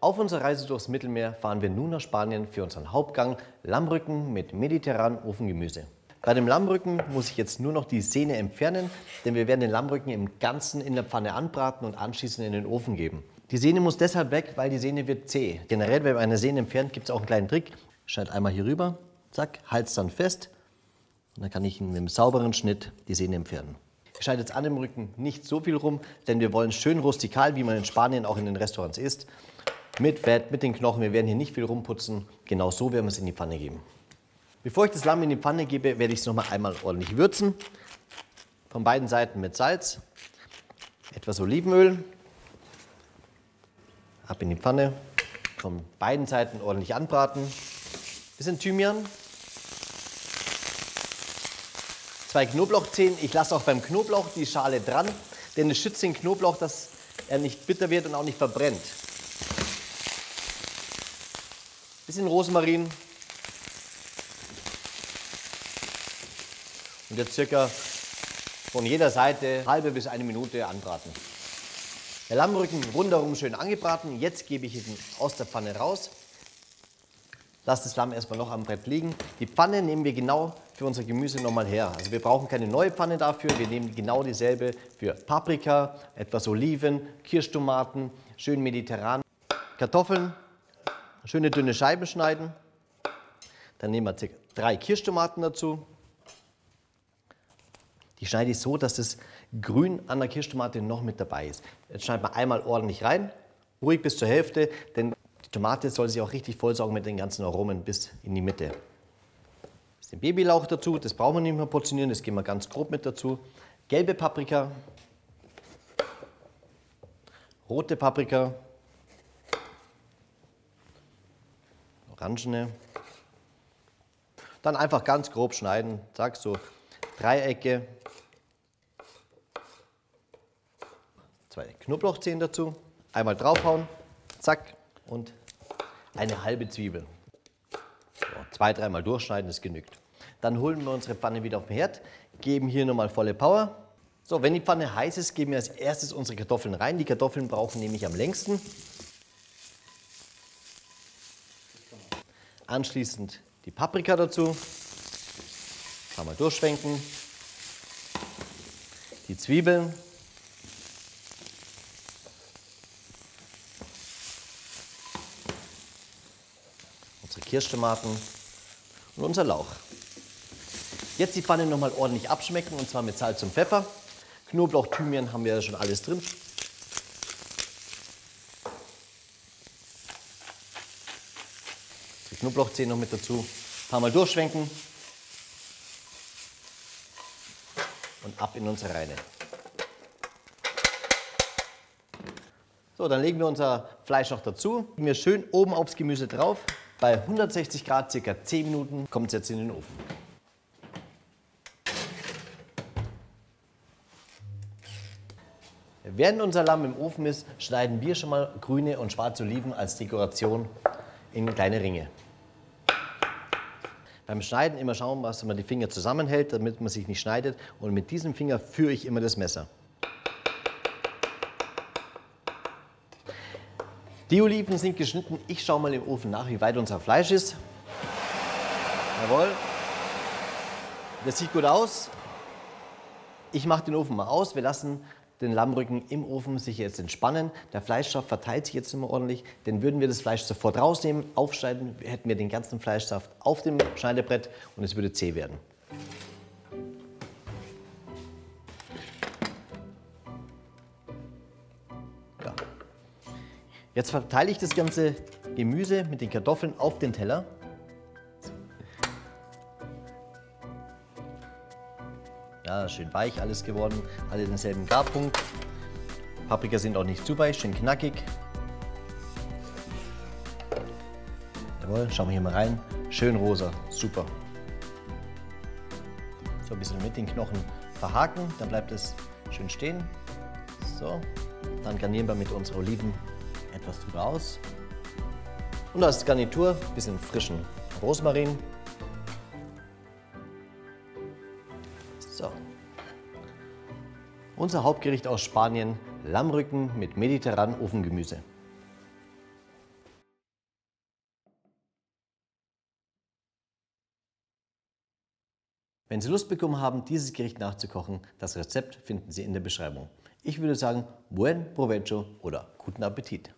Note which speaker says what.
Speaker 1: Auf unserer Reise durchs Mittelmeer fahren wir nun nach Spanien für unseren Hauptgang Lammrücken mit mediterranem Ofengemüse. Bei dem Lammrücken muss ich jetzt nur noch die Sehne entfernen, denn wir werden den Lammrücken im Ganzen in der Pfanne anbraten und anschließend in den Ofen geben. Die Sehne muss deshalb weg, weil die Sehne wird zäh. Generell, wenn man eine Sehne entfernt, gibt es auch einen kleinen Trick. Schneid einmal hier rüber, zack, halt's dann fest und dann kann ich mit einem sauberen Schnitt die Sehne entfernen. Ich schneide jetzt an dem Rücken nicht so viel rum, denn wir wollen schön rustikal, wie man in Spanien auch in den Restaurants isst. Mit Fett, mit den Knochen, wir werden hier nicht viel rumputzen. Genau so werden wir es in die Pfanne geben. Bevor ich das Lamm in die Pfanne gebe, werde ich es noch mal einmal ordentlich würzen. Von beiden Seiten mit Salz, etwas Olivenöl. Ab in die Pfanne, von beiden Seiten ordentlich anbraten. Bisschen Thymian. 2 Knoblauchzehen. Ich lasse auch beim Knoblauch die Schale dran, denn es schützt den Knoblauch, dass er nicht bitter wird und auch nicht verbrennt. Bisschen Rosmarin. Und jetzt circa von jeder Seite halbe bis 1 Minute anbraten. Der Lammrücken rundherum schön angebraten. Jetzt gebe ich ihn aus der Pfanne raus. Lass das Lamm erstmal noch am Brett liegen. Die Pfanne nehmen wir genau für unser Gemüse nochmal her. Also wir brauchen keine neue Pfanne dafür. Wir nehmen genau dieselbe für Paprika, etwas Oliven, Kirschtomaten, schön mediterran. Kartoffeln, schöne dünne Scheiben schneiden. Dann nehmen wir ca. 3 Kirschtomaten dazu. Die schneide ich so, dass das Grün an der Kirschtomate noch mit dabei ist. Jetzt schneiden wir einmal ordentlich rein, ruhig bis zur Hälfte, denn die Tomate soll sich auch richtig vollsaugen mit den ganzen Aromen bis in die Mitte. Ein bisschen Babylauch dazu, das brauchen wir nicht mehr portionieren, das geben wir ganz grob mit dazu. Gelbe Paprika, rote Paprika, orangene. Dann einfach ganz grob schneiden, zack, so Dreiecke. 2 Knoblauchzehen dazu, einmal draufhauen, zack, und eine halbe Zwiebel. So, 2-3 Mal durchschneiden, das genügt. Dann holen wir unsere Pfanne wieder auf den Herd, geben hier nochmal volle Power. So, wenn die Pfanne heiß ist, geben wir als erstes unsere Kartoffeln rein. Die Kartoffeln brauchen nämlich am längsten. Anschließend die Paprika dazu. Einmal durchschwenken. Die Zwiebeln. Unsere Kirschtomaten und unser Lauch. Jetzt die Pfanne nochmal ordentlich abschmecken, und zwar mit Salz und Pfeffer. Knoblauch, Thymian haben wir ja schon alles drin. Die Knoblauchzehen noch mit dazu. Ein paar Mal durchschwenken. Und ab in unsere Reine. So, dann legen wir unser Fleisch noch dazu. Legen wir schön oben aufs Gemüse drauf. Bei 160 Grad ca. 10 Minuten kommt es jetzt in den Ofen. Während unser Lamm im Ofen ist, schneiden wir schon mal grüne und schwarze Oliven als Dekoration in kleine Ringe. Beim Schneiden immer schauen, dass man die Finger zusammenhält, damit man sich nicht schneidet. Und mit diesem Finger führe ich immer das Messer. Die Oliven sind geschnitten. Ich schaue mal im Ofen nach, wie weit unser Fleisch ist. Jawohl. Das sieht gut aus. Ich mache den Ofen mal aus. Wir lassen den Lammrücken im Ofen sich jetzt entspannen. Der Fleischsaft verteilt sich jetzt immer ordentlich, denn würden wir das Fleisch sofort rausnehmen, aufschneiden, hätten wir den ganzen Fleischsaft auf dem Schneidebrett und es würde zäh werden. Ja. Jetzt verteile ich das ganze Gemüse mit den Kartoffeln auf den Teller. Ja, schön weich alles geworden, alle denselben Garpunkt. Paprika sind auch nicht zu weich, schön knackig. Jawohl, schauen wir hier mal rein. Schön rosa, super. So ein bisschen mit den Knochen verhaken, dann bleibt es schön stehen. So, dann garnieren wir mit unseren Oliven etwas drüber aus. Und als Garnitur ein bisschen frischen Rosmarin. So. Unser Hauptgericht aus Spanien, Lammrücken mit mediterranem Ofengemüse. Wenn Sie Lust bekommen haben, dieses Gericht nachzukochen, das Rezept finden Sie in der Beschreibung. Ich würde sagen, buen provecho oder guten Appetit.